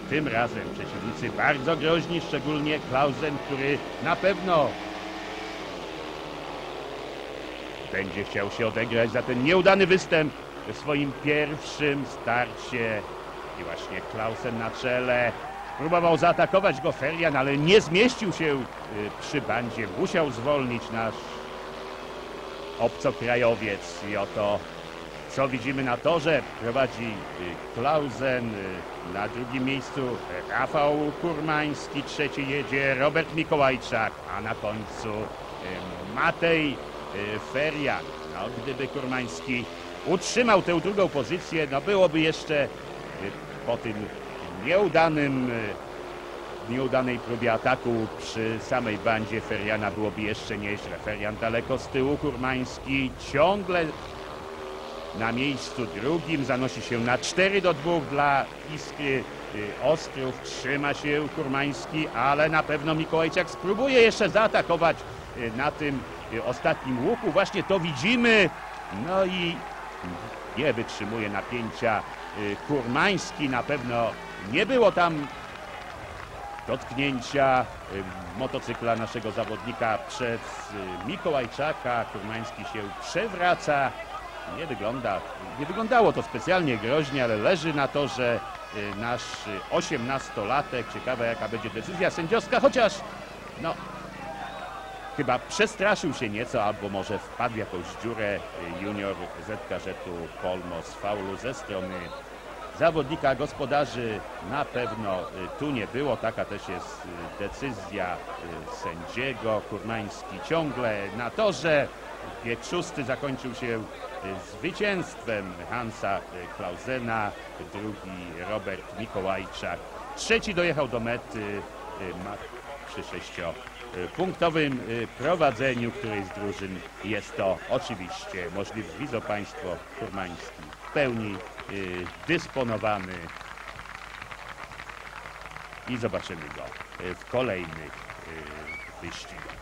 tym razem przeciwnicy bardzo groźni, szczególnie Clausen, który na pewno będzie chciał się odegrać za ten nieudany występ w swoim pierwszym starcie. I właśnie Clausen na czele. Próbował zaatakować go Ferian, ale nie zmieścił się przy bandzie. Musiał zwolnić nasz obcokrajowiec. I oto, co widzimy na torze, prowadzi Clausen, na drugim miejscu Rafał Kurmański, trzeci jedzie Robert Mikołajczak, a na końcu Matej Ferian. No, gdyby Kurmański utrzymał tę drugą pozycję, no byłoby jeszcze po tym nieudanej próbie ataku przy samej bandzie Feriana byłoby jeszcze nieźle. Ferian daleko z tyłu, Kurmański ciągle na miejscu drugim, zanosi się na 4-2 dla Iskry Ostrów. Trzyma się Kurmański, ale na pewno Mikołajczak spróbuje jeszcze zaatakować na tym ostatnim łuku. Właśnie to widzimy. No i nie wytrzymuje napięcia Kurmański. Na pewno nie było tam dotknięcia motocykla naszego zawodnika przez Mikołajczaka. Kurmański się przewraca. Nie wyglądało to specjalnie groźnie, ale leży na torze nasz 18-latek. Ciekawe, jaka będzie decyzja sędziowska, chociaż no chyba przestraszył się nieco, albo może wpadł w jakąś dziurę junior ZKŻ-u Polmo z faulu ze strony zawodnika gospodarzy. Na pewno tu nie było. Taka też jest decyzja sędziego. Kurmański ciągle na torze. Bieg szósty zakończył się zwycięstwem Hansa Clausena, drugi Robert Mikołajczak, trzeci dojechał do mety przy 6-punktowym prowadzeniu którejś z drużyn. Jest to oczywiście możliwe. Widzą Państwo, Kurmański w pełni dysponowany i zobaczymy go w kolejnych wyścigach.